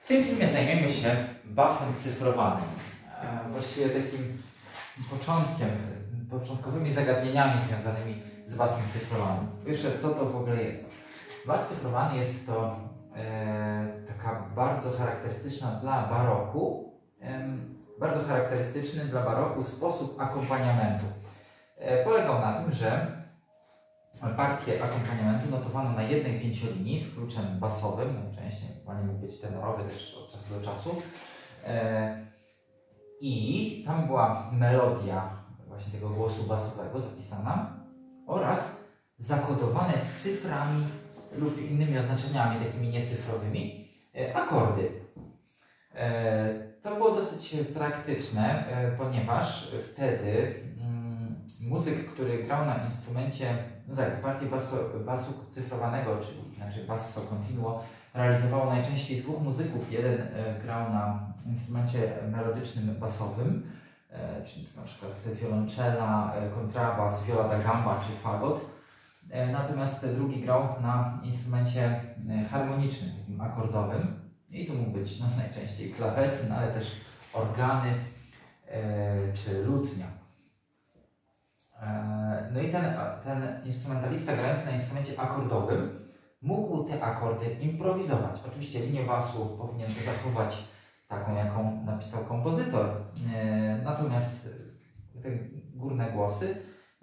tym filmie zajmiemy się basem cyfrowanym. Właściwie takim początkowymi zagadnieniami związanymi z basem cyfrowanym. Pierwsze, co to w ogóle jest? Bas cyfrowany jest to taka bardzo charakterystyczna dla baroku, sposób akompaniamentu. Polegał na tym, że partię akompaniamentu notowano na jednej pięciolinii z kluczem basowym, najczęściej mógł być tenorowy też od czasu do czasu. I tam była melodia właśnie tego głosu basowego zapisana oraz zakodowane cyframi lub innymi oznaczeniami takimi niecyfrowymi akordy. To było dosyć praktyczne, ponieważ wtedy muzyk, który grał na instrumencie, partię basu cyfrowanego, czyli inaczej basso continuo, realizowało najczęściej dwóch muzyków. Jeden grał na instrumencie melodycznym basowym, czyli na przykład wiolonczela, kontrabas, viola da gamba czy fagot. Natomiast drugi grał na instrumencie harmonicznym, takim akordowym. I to mógł być najczęściej klawesyn, ale też organy czy lutnia. No i ten instrumentalista grający na instrumencie akordowym mógł te akordy improwizować. Oczywiście linię basu powinien zachować taką, jaką napisał kompozytor. Natomiast te górne głosy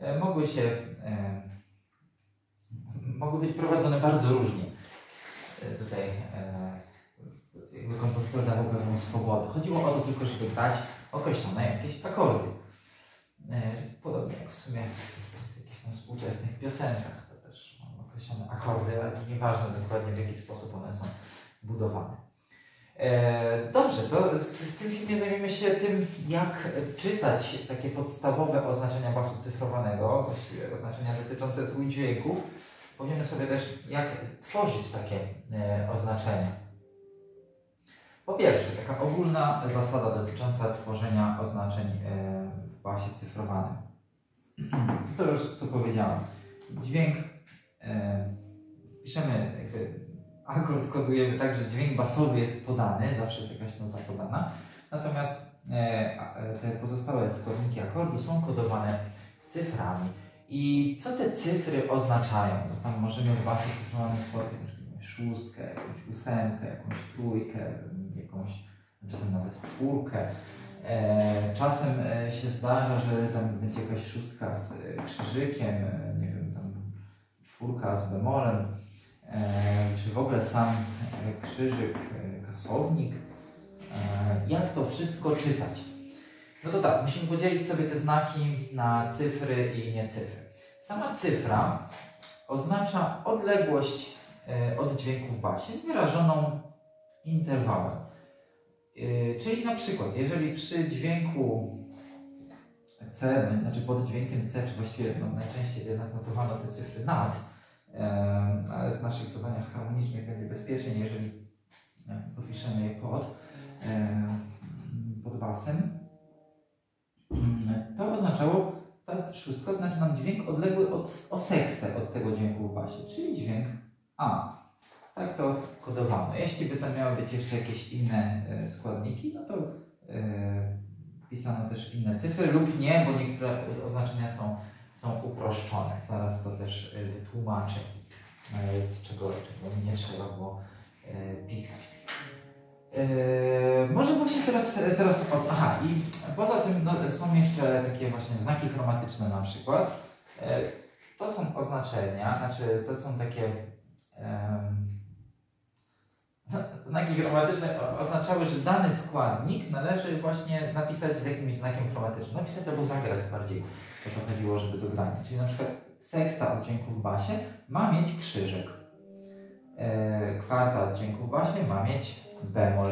mogły być prowadzone bardzo różnie. Tutaj kompozytor dawał pewną swobodę. Chodziło o to tylko, żeby grać określone jakieś akordy. Podobnie jak w sumie w jakichś tam współczesnych piosenkach, to też mamy określone akordy, ale nieważne dokładnie w jaki sposób one są budowane. Dobrze, to w tym filmie zajmiemy się tym, jak czytać takie podstawowe oznaczenia basu cyfrowanego, właściwie oznaczenia dotyczące trójdźwięków. Powiemy sobie też, jak tworzyć takie oznaczenia. Po pierwsze, taka ogólna zasada dotycząca tworzenia oznaczeń w basie cyfrowanym. To już co powiedziałem. Dźwięk, piszemy, akord kodujemy tak, że dźwięk basowy jest podany, zawsze jest jakaś nota podana, natomiast te pozostałe składniki akordu są kodowane cyframi. I co te cyfry oznaczają? To tam możemy w basie cyfrowanym spotkać jakąś szóstkę, jakąś ósemkę, jakąś trójkę, czasem nawet czwórkę. Czasem się zdarza, że tam będzie jakaś szóstka z krzyżykiem, nie wiem, tam czwórka z bemolem, czy w ogóle sam krzyżyk, kasownik. Jak to wszystko czytać? No to tak, musimy podzielić sobie te znaki na cyfry i niecyfry. Sama cyfra oznacza odległość od dźwięku w basie wyrażoną interwałem. Czyli na przykład, jeżeli przy dźwięku C, znaczy pod dźwiękiem C, czy właściwie najczęściej jednak notowano te cyfry nad, ale w naszych zadaniach harmonicznych będzie bezpieczniej, jeżeli podpiszemy je pod basem, to oznaczało, ta szóstka oznacza nam dźwięk odległy o sekstę od tego dźwięku w basie, czyli dźwięk A. Tak to kodowano. Jeśli by tam miały być jeszcze jakieś inne składniki, no to pisano też inne cyfry lub nie, bo niektóre oznaczenia są uproszczone. Zaraz to też wytłumaczę, z czego nie trzeba było pisać. Może właśnie teraz i poza tym są jeszcze takie właśnie znaki chromatyczne na przykład. To są oznaczenia, znaczy to są takie znaki chromatyczne oznaczały, że dany składnik należy właśnie napisać z jakimś znakiem chromatycznym. Napisać albo zagrać bardziej, to chodziło, żeby do grania. Czyli na przykład seksta od dźwięku w basie ma mieć krzyżyk. Kwarta od dźwięku w basie ma mieć bemol.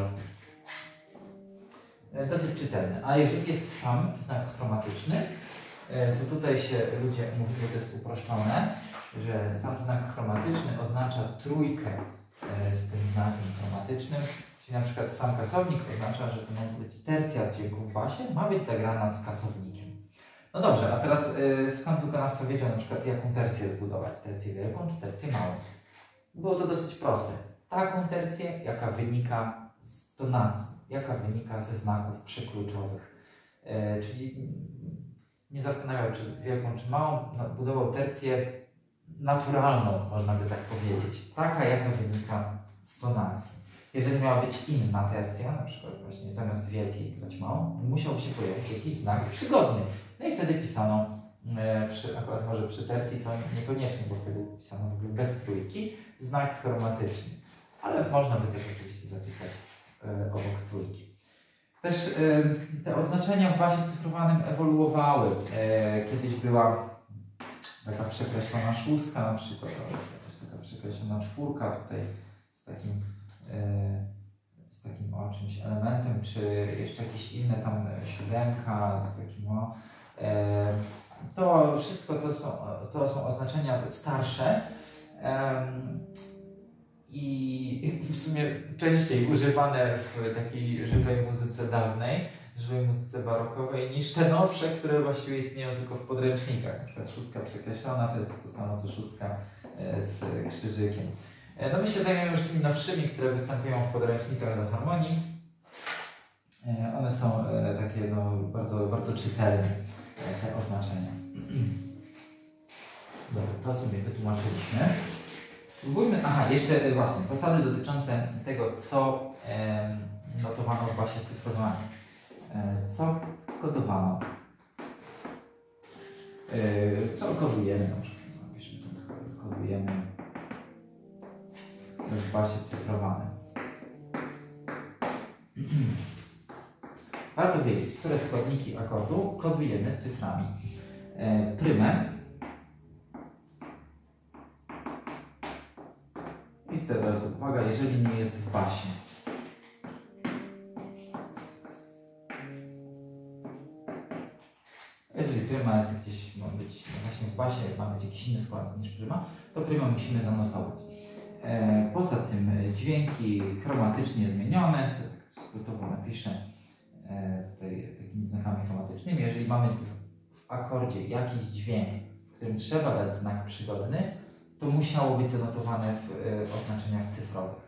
Dosyć czytelny. A jeżeli jest sam znak chromatyczny, to tutaj się ludzie mówią, że to jest uproszczone, że sam znak chromatyczny oznacza trójkę z tym znakiem chromatycznym, czyli na przykład sam kasownik oznacza, że to może być tercja dźwięku w basie, ma być zagrana z kasownikiem. No dobrze, a teraz skąd wykonawca wiedział na przykład jaką tercję zbudować? Tercję wielką czy tercję małą? Było to dosyć proste. Taką tercję, jaka wynika z tonacji, jaka wynika ze znaków przykluczowych. Czyli nie zastanawiał, czy wielką, czy małą, budował tercję naturalną, można by tak powiedzieć. Taka, jaka wynika z tonacji. Jeżeli miała być inna tercja, na przykład właśnie zamiast wielkiej grać małą, musiał się pojawić jakiś znak przygodny. No i wtedy pisano, akurat może przy tercji to niekoniecznie, bo wtedy pisano w ogóle bez trójki, znak chromatyczny. Ale można by też oczywiście zapisać obok trójki. Też te oznaczenia w basie cyfrowanym ewoluowały. Kiedyś była taka przekreślona szóstka na przykład, albo jakaś taka przekreślona czwórka tutaj z takim czymś elementem, czy jeszcze jakieś inne tam siódemka z takim to wszystko to są oznaczenia starsze i w sumie częściej używane w takiej żywej muzyce dawnej, żywej muzyce barokowej, niż te nowsze, które właściwie istnieją tylko w podręcznikach. Na przykład szóstka przekreślona to jest to samo co szóstka z krzyżykiem. No my się zajmiemy już tymi nowszymi, które występują w podręcznikach do harmonii. One są takie no, bardzo, bardzo czytelne, te oznaczenia. Dobra, to sobie wytłumaczyliśmy. Spróbujmy, jeszcze właśnie, zasady dotyczące tego, co notowano w bazie cyfrowanej. Co kodowano? Co kodujemy? Napiszmy to, kodujemy w bazie cyfrowanej. Warto wiedzieć, które składniki akordu kodujemy cyframi. Prymę. I teraz uwaga, jeżeli nie jest w basie. Jeżeli pryma jest gdzieś, ma być właśnie w basie, ma być jakiś inny składnik niż pryma, to prymę musimy zanotować. Poza tym dźwięki chromatycznie zmienione, tak skrótowo napiszę tutaj takimi znakami chromatycznymi. Jeżeli mamy w akordzie jakiś dźwięk, w którym trzeba dać znak przygodny, to musiało być zanotowane w oznaczeniach cyfrowych.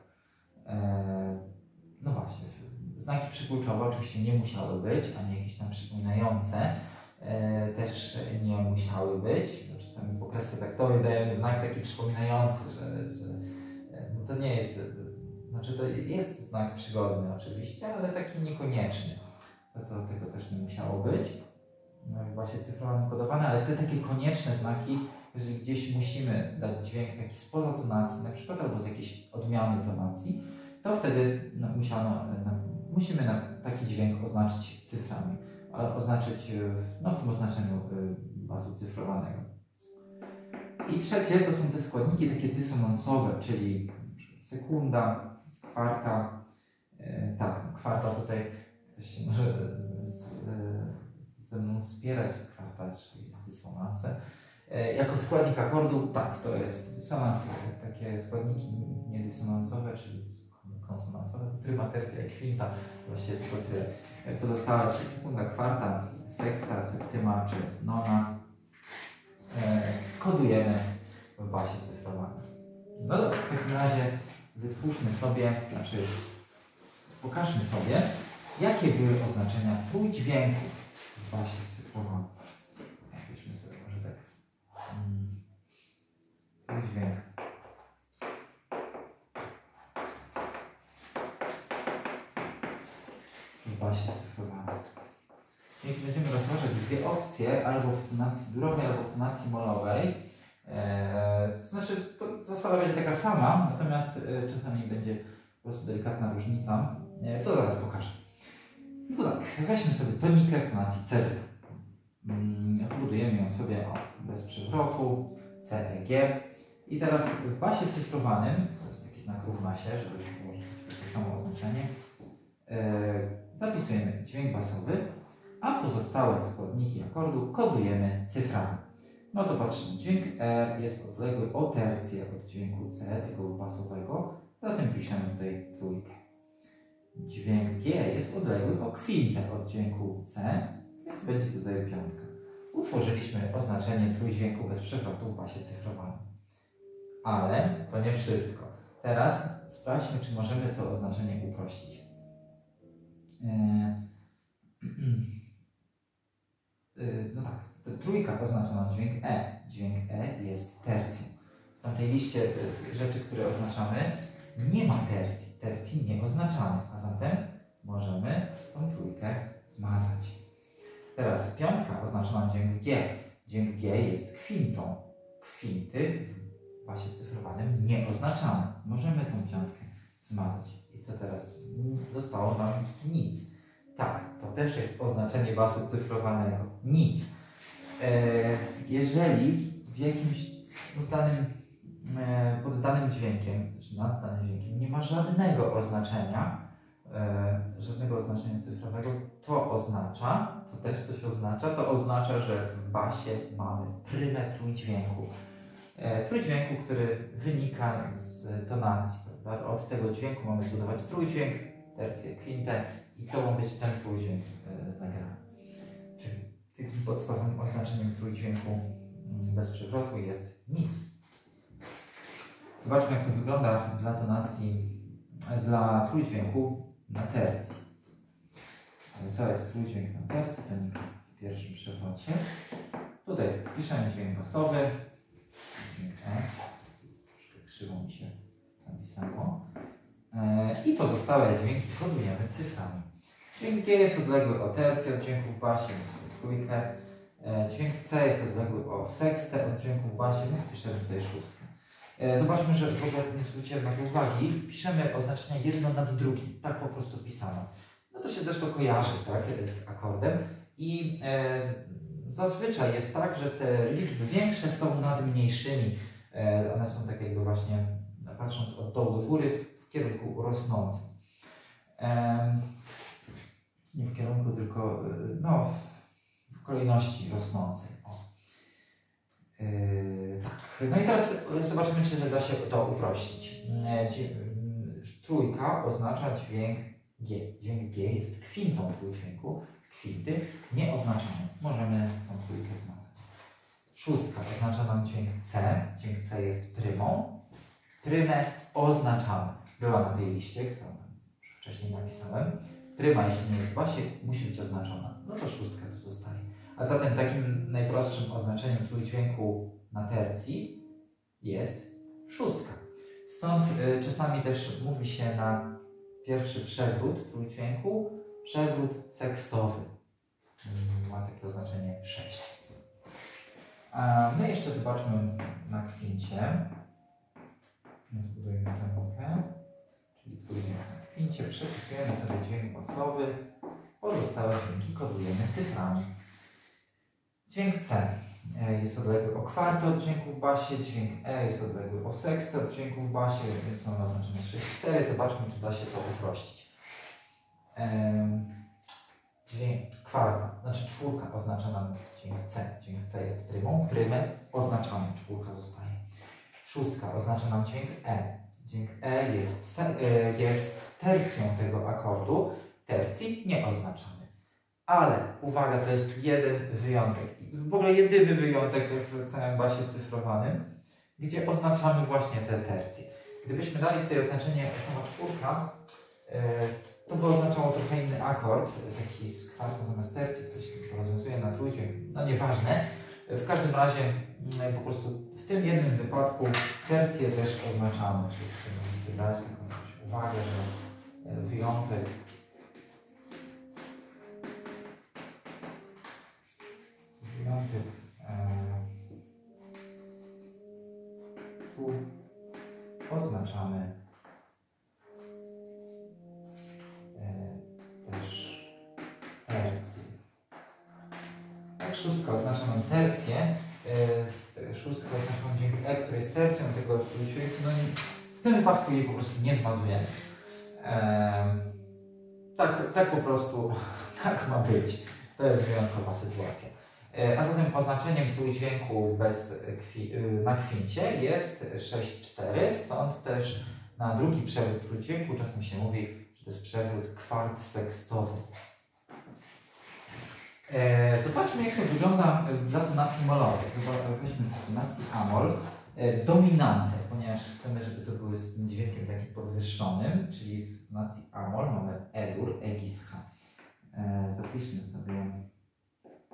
No właśnie, znaki przykluczowe oczywiście nie musiały być, ani jakieś tam przypominające też nie musiały być. No, czasami po kresce taktowej dajemy znak taki przypominający, że no to nie jest, znaczy to jest znak przygodny oczywiście, ale taki niekonieczny. Tego też nie musiało być. No i właśnie cyfrowo kodowane, ale te takie konieczne znaki, jeżeli gdzieś musimy dać dźwięk taki spoza tonacji, na przykład albo z jakiejś odmiany tonacji, to wtedy musimy taki dźwięk oznaczyć cyframi. Oznaczyć no, w tym oznaczeniu basu cyfrowanego. I trzecie to są te składniki takie dysonansowe, czyli sekunda, kwarta. Tak, kwarta tutaj ktoś się może ze mną spierać, kwarta, czyli jest dysonanse. Jako składnik akordu, tak, to jest dysonans, takie składniki niedysonansowe, czyli konsonansowe, pryma, tercja i kwinta, właściwie tylko tyle. Pozostała, czyli sekunda, kwarta, seksta, septyma czy nona, kodujemy w basie cyfrowanej. No dobra, w takim razie wytwórzmy sobie, pokażmy sobie, jakie były oznaczenia trójdźwięków w basie cyfrowanej. Napiszmy sobie może tak. Trójdźwięk. W basie cyfrowanej. I będziemy rozważać dwie opcje, albo w tonacji durowej, albo w tonacji molowej. To znaczy, to zasada będzie taka sama, natomiast czasami będzie po prostu delikatna różnica. To zaraz pokażę. No to tak, weźmy sobie tonikę w tonacji C. Zbudujemy ją sobie bez przewrotu, C, E, G. I teraz w basie cyfrowanym, to jest taki znak równa się, żeby było takie samo oznaczenie, zapisujemy dźwięk basowy, a pozostałe składniki akordu kodujemy cyframi. No to patrzymy, dźwięk E jest odległy o tercję od dźwięku C, tego basowego, zatem piszemy tutaj trójkę. Dźwięk G jest odległy o kwintę od dźwięku C, więc będzie tutaj piątka. Utworzyliśmy oznaczenie trójdźwięku bez przewrotu w basie cyfrowanej. Ale to nie wszystko. Teraz sprawdźmy, czy możemy to oznaczenie uprościć. no tak, trójka oznacza nam dźwięk E. Dźwięk E jest tercją. W tamtej liście rzeczy, które oznaczamy, nie ma tercji. Tercji nie oznaczamy, a zatem możemy tą trójkę zmazać. Teraz piątka oznacza nam dźwięk G. Dźwięk G jest kwintą. Kwinty w basie cyfrowanym nie oznaczamy. Możemy tą piątkę zmazać. I co teraz? Zostało nam nic. Tak, to też jest oznaczenie basu cyfrowanego. Nic. Jeżeli w jakimś pod danym dźwiękiem, czy nad danym dźwiękiem nie ma żadnego oznaczenia cyfrowego, to oznacza, to też coś oznacza, to oznacza, że w basie mamy prymę trójdźwięku. Trójdźwięku, który wynika z tonacji, prawda? Od tego dźwięku mamy zbudować trójdźwięk, tercję, kwintę i to ma być ten trójdźwięk zagrany. Czyli takim podstawowym oznaczeniem trójdźwięku bez przewrotu jest nic. Zobaczmy, jak to wygląda dla tonacji, dla trójdźwięku na tercji. To jest trójdźwięk na tercji, tonika w pierwszym przewrocie. Tutaj piszemy dźwięk basowy, dźwięk E, troszkę krzywo mi się napisało. I pozostałe dźwięki kodujemy cyframi. Dźwięk G jest odległy o tercję od dźwięku w basie, więc trójkę. Dźwięk C jest odległy o sekstę od dźwięku w basie, więc piszemy tutaj szóstkę. Zobaczmy, że w ogóle nie zwróciłem na to uwagi. Piszemy oznaczenia jedno nad drugim, tak po prostu pisano. No to się zresztą kojarzy, tak, z akordem. I zazwyczaj jest tak, że te liczby większe są nad mniejszymi. One są tak jakby właśnie, patrząc od dołu do góry, w kierunku rosnącym. Nie w kierunku, tylko no, w kolejności rosnącej. Tak. No i teraz zobaczymy, czy da się to uprościć. Trójka oznacza dźwięk G. Dźwięk G jest kwintą trójdźwięku. Kwinty nie oznaczamy. Możemy tą trójkę zmazać. Szóstka oznacza nam dźwięk C. Dźwięk C jest prymą. Prymę oznaczamy. Była na tej liście, którą wcześniej napisałem. Pryma, jeśli nie jest w basie, musi być oznaczona. No to szóstka tu zostaje. A zatem takim najprostszym oznaczeniem trójdźwięku na tercji jest szóstka. Stąd czasami też mówi się na pierwszy przewrót trójdźwięku przewrót sekstowy. Ma takie oznaczenie 6. My jeszcze zobaczmy na kwincie. Zbudujmy tę nutkę. Czyli trójdźwięk na kwincie. Przepisujemy sobie dźwięk basowy. Pozostałe dźwięki kodujemy cyframi. Dźwięk C jest odległy o kwartę od dźwięku w basie, dźwięk E jest odległy o sekstę od dźwięku w basie, więc mamy oznaczenie 6,4. Zobaczmy, czy da się to uprościć. Dźwięk kwarta, znaczy czwórka oznacza nam dźwięk C. Dźwięk C jest prymą, prymę oznaczamy, czwórka zostaje. Szóstka oznacza nam dźwięk E. Dźwięk E jest tercją tego akordu, tercji nie oznaczamy. Ale uwaga, to jest jeden wyjątek. W ogóle jedyny wyjątek w całym basie cyfrowanym, gdzie oznaczamy właśnie te tercje. Gdybyśmy dali tutaj oznaczenie sama czwórka, to by oznaczało trochę inny akord, taki z kwartą zamiast tercji, to się rozwiązuje na trójdźwięk, no nieważne. W każdym razie po prostu w tym jednym wypadku tercje też oznaczamy, czyli tutaj sobie dać taką uwagę, że wyjątek tu oznaczamy też tercję. Tak, szóstka oznacza nam tercję. Szóstka oznacza nam dźwięk E, który jest tercją tego dźwięku. No i w tym wypadku jej po prostu nie zmazujemy. Tak po prostu, tak ma być. To jest wyjątkowa sytuacja. A zatem oznaczeniem trójdźwięku na kwincie jest 6,4, stąd też na drugi przewrót trójdźwięku czasem się mówi, że to jest przewrót kwart sekstowy. Zobaczmy, jak to wygląda dla tonacji molowej. Weźmy w tonacji A-moll dominantę, ponieważ chcemy, żeby to było z tym dźwiękiem takim podwyższonym, czyli w tonacji A-moll mamy E-dur, E-gis, H. Zapiszmy sobie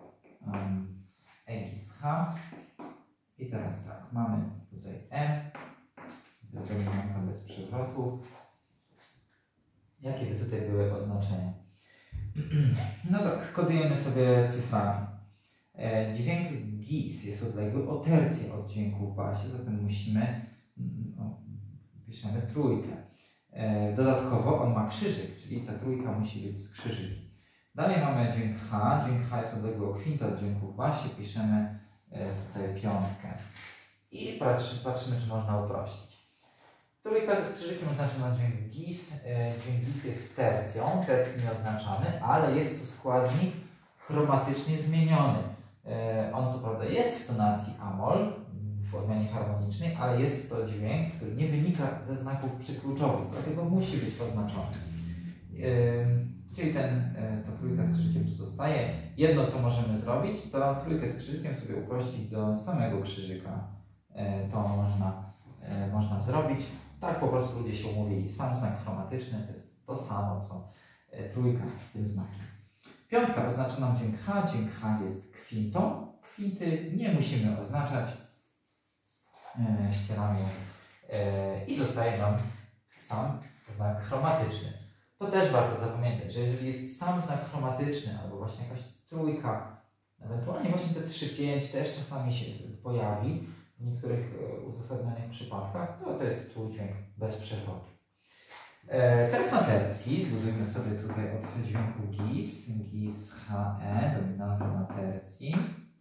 E gis H. I teraz tak, mamy tutaj E, dominanta bez przewrotu. Jakie by tutaj były oznaczenia? No tak, kodujemy sobie cyframi. Dźwięk gis jest odległy o tercję od dźwięku w basie, zatem musimy, piszemy trójkę. Dodatkowo on ma krzyżyk, czyli ta trójka musi być z krzyżykiem. Dalej mamy dźwięk H. Dźwięk H jest odległy o kwintę od dźwięku w basie, piszemy tutaj piątkę. I patrzymy, czy można uprościć. Trójka z krzyżykiem oznacza na dźwięk gis. Dźwięk gis jest tercją, tercji nie oznaczamy, ale jest to składnik chromatycznie zmieniony. On co prawda jest w tonacji amol, w odmianie harmonicznej, ale jest to dźwięk, który nie wynika ze znaków przykluczowych, dlatego musi być oznaczony. Czyli ta trójka z krzyżykiem tu zostaje. Jedno, co możemy zrobić, to trójkę z krzyżykiem sobie uprościć do samego krzyżyka. To można zrobić. Tak po prostu ludzie się umówili. Sam znak chromatyczny to jest to samo, co trójka z tym znakiem. Piątka oznacza nam dźwięk H. Dźwięk H jest kwintą. Kwinty nie musimy oznaczać. Ścieramy i zostaje nam sam znak chromatyczny. To też warto zapamiętać, że jeżeli jest sam znak chromatyczny albo właśnie jakaś trójka, ewentualnie właśnie te 3-5 też czasami się pojawi w niektórych uzasadnionych przypadkach, to jest trójdźwięk bez przewrotu. Teraz na tercji zbudujmy sobie tutaj od dźwięku gis, gis HE, dominanta na tercji.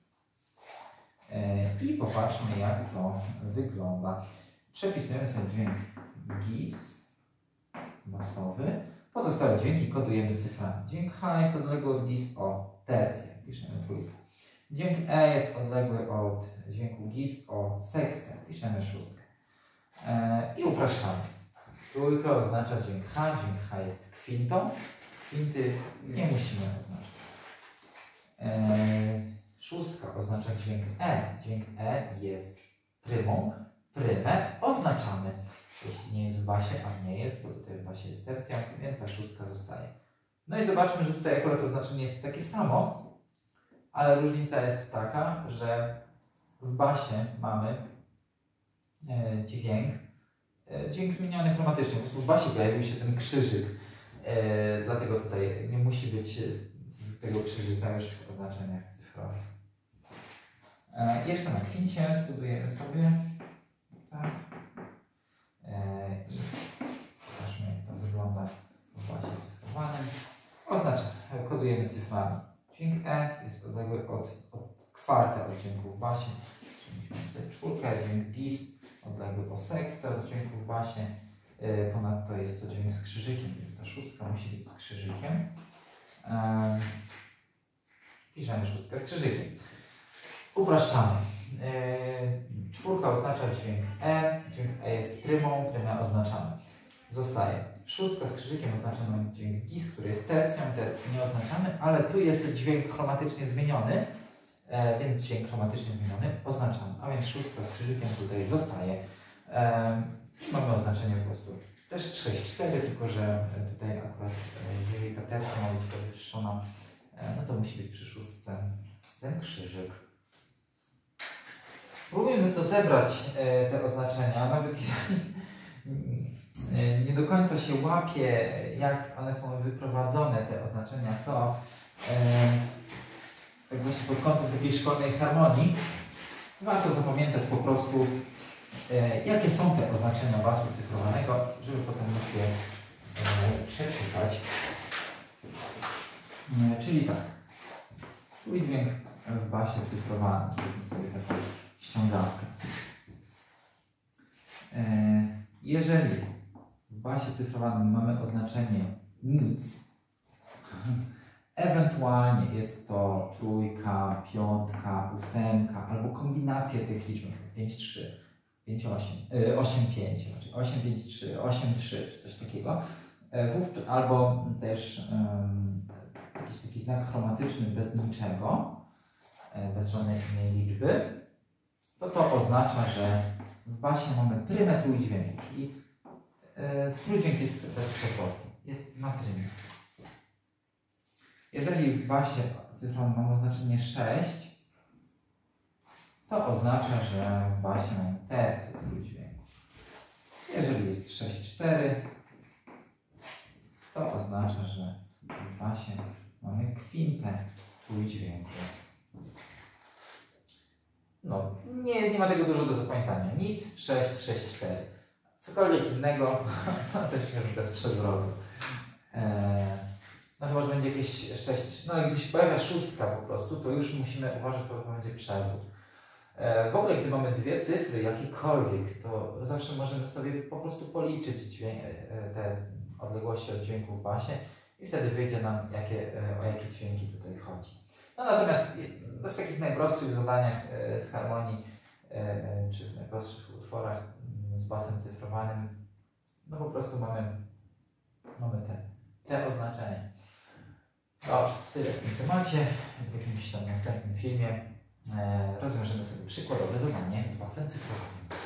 I popatrzmy, jak to wygląda. Przepisujemy sobie dźwięk gis basowy. Pozostałe dźwięki kodujemy cyframi. Dźwięk H jest odległy od gis o tercję. Piszemy trójkę. Dźwięk E jest odległy od dźwięku gis o sekstę. Piszemy szóstkę. I upraszczamy. Trójka oznacza dźwięk H jest kwintą. Kwinty nie musimy oznaczać. Szóstka oznacza dźwięk E. Dźwięk E jest prymą. Prymę oznaczamy. Jeśli nie jest w basie, a nie jest, bo tutaj w basie jest tercja, więc ta szóstka zostaje. No i zobaczmy, że tutaj akurat oznaczenie jest takie samo, ale różnica jest taka, że w basie mamy dźwięk zmieniony chromatycznie. Po prostu w basie pojawił się ten krzyżyk, dlatego tutaj nie musi być tego krzyżyka już w oznaczeniach cyfrowych. Jeszcze na kwincie zbudujemy sobie tak. I zobaczmy, jak to wygląda w basie cyfrowanym. Kodujemy cyframi. Dźwięk E jest odległy od kwarta od dźwięku w basie. Musimy sobie czwórkę. Dźwięk gis odległy o sekstę od dźwięku w basie. Ponadto jest to dźwięk z krzyżykiem, więc ta szóstka musi być z krzyżykiem. Piszemy szóstkę z krzyżykiem. Upraszczamy. Czwórka oznacza dźwięk E. Dźwięk E jest prymą, prymę oznaczamy. Zostaje. Szóstka z krzyżykiem oznacza nam dźwięk gis, który jest tercją, tercji nie oznaczamy, ale tu jest dźwięk chromatycznie zmieniony, więc dźwięk chromatycznie zmieniony oznaczamy. A więc szóstka z krzyżykiem tutaj zostaje. Mamy oznaczenie po prostu też 6-4, tylko że tutaj akurat jeżeli ta tercja ma być podwyższona, no to musi być przy szóstce ten krzyżyk. Spróbujmy to zebrać, te oznaczenia, nawet jeżeli nie do końca się łapie, jak one są wyprowadzone, te oznaczenia, to tak właśnie pod kątem takiej szkolnej harmonii warto zapamiętać po prostu, jakie są te oznaczenia basu cyfrowanego, żeby potem móc je przeczytać. Czyli tak, trójdźwięk w basie cyfrowanym, zrobimy sobie taką ściągawkę. Jeżeli w basie cyfrowanym mamy oznaczenie nic, ewentualnie jest to trójka, piątka, ósemka albo kombinacja tych liczb 5, 3, 5, 8, 8, 5, znaczy 8, 5, 3, 8, 3 czy coś takiego, albo też jakiś taki znak chromatyczny bez niczego, bez żadnej innej liczby, to oznacza, że w basie mamy prymę trójdźwięku, czyli trójdźwięk jest bez przewrotu, jest na prymie. Jeżeli w basie cyfrowym mamy oznaczenie 6, to oznacza, że w basie mamy tercet trójdźwięku. Jeżeli jest 6,4, to oznacza, że w basie mamy kwintę trójdźwięku. No, nie ma tego dużo do zapamiętania. Nic, 6, 6, 4. Cokolwiek innego, to się bez przewrotu. No chyba, że będzie jakieś 6, no gdy się pojawia szóstka po prostu, to już musimy uważać, bo to będzie przewrót. W ogóle, gdy mamy dwie cyfry, jakiekolwiek, to zawsze możemy sobie po prostu policzyć te odległości od dźwięków w basie i wtedy wyjdzie nam, o jakie dźwięki tutaj chodzi. No natomiast w takich najprostszych zadaniach z harmonii, czy w najprostszych utworach z basem cyfrowanym, no po prostu mamy te oznaczenia. Dobrze, tyle w tym temacie. W jakimś tam następnym filmie rozwiążemy sobie przykładowe zadanie z basem cyfrowym.